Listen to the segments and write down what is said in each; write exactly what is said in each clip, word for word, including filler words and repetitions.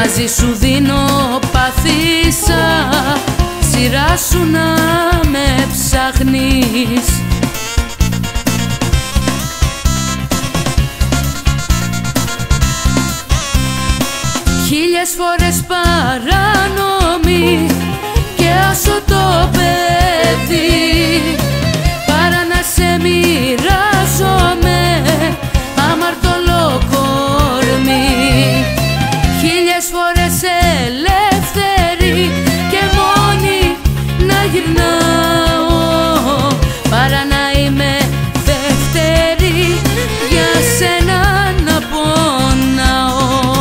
μαζί σου δίνω παθήσα, σειρά σου να με ψάχνεις. Χίλιες φορές παράνομη και όσο το παιδί, παρά να σε μοιράζομαι αμαρτωλό κορμί. Χίλιες φορές ελεύθερη και μόνη να γυρνάω, παρά να είμαι δεύτερη για σένα να πονάω.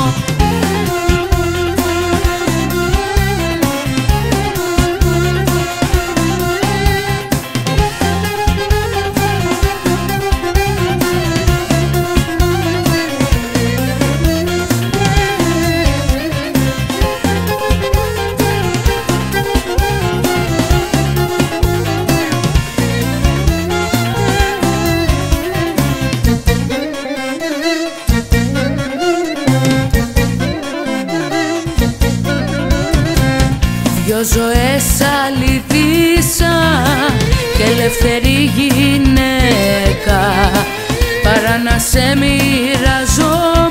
Δυο ζωές αληθίσα και ελεύθερη γυναίκα, παρά να σε μοιραζώ